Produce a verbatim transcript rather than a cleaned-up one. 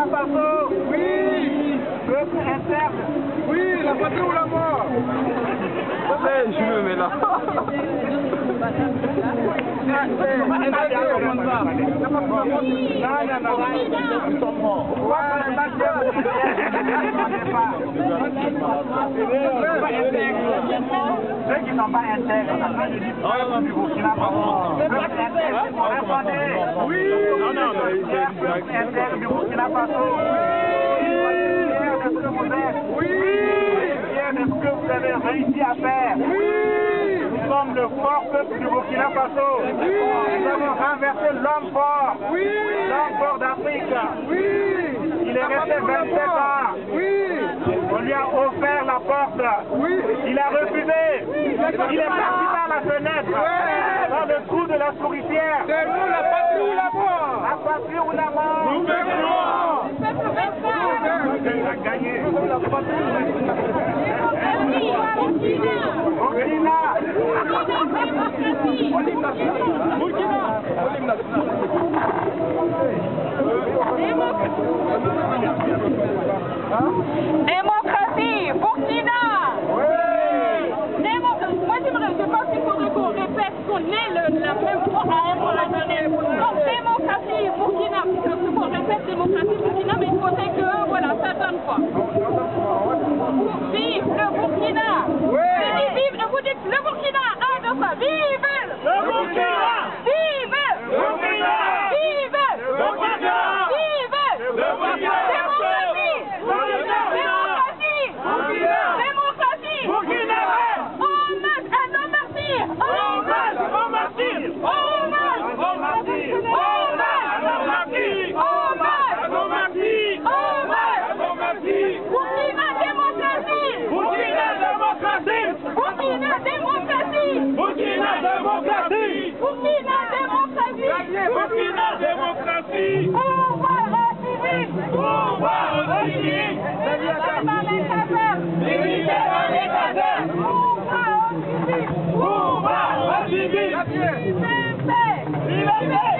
Burkina Faso. Oui. Peuple interne. Oui, la patrie ou la mort. Hey, je me mets là. Ceux qui ne sont pas intègres, le du Burkina Faso. Répondez. Oui. Non, non, peuple intègre du Burkina Faso. Fier de ce que vous êtes. Oui. Fier de ce que vous avez réussi à faire. Oui. Nous sommes le fort peuple du Burkina Faso. Nous avons renversé l'homme fort. Oui. L'homme fort d'Afrique. Oui. Il est resté vingt-sept ans. Oui. On lui a offert la porte. Oui. Il a refusé. Il est parti par la fenêtre. Ouais. Dans le trou de la souricière. C'est nous la patrie ou la mort. La patrie ou la mort. Nous verrons. Il a gagné. Démocratie, Burkina. Démocratie. Moi, j'aimerais, je pense qu'il faudrait qu'on répète qu'on est le, la même fois à être la jeunesse. Donc, démocratie, Burkina. Il faut qu'on répète démocratie, Burkina, mais il faudrait que, voilà, ça donne quoi. Vive le Burkina. Ouais. Vive, vous dites le Burkina. Un, deux, trois. Vive Le Burkina. Vive Le Burkina. Vive Le Burkina. Vive Le Burkina. Démocratie. Démocratie. Démocratie. Burkina. Hommage à nos martyrs. Hommage aux martyrs. Hommage aux martyrs. Hommage à nos martyrs. Hommage à nos martyrs. Hommage à nos martyrs. Burkina démocratie. Burkina démocratie. Burkina démocratie. Burkina démocratie. Burkina démocratie. Burkina démocratie. Au revoir aux civils. Au revoir aux civils. Dans les casernes. Dignité dans les casernes. Au revoir aux civils. Au revoir aux civils. Liberté. Liberté.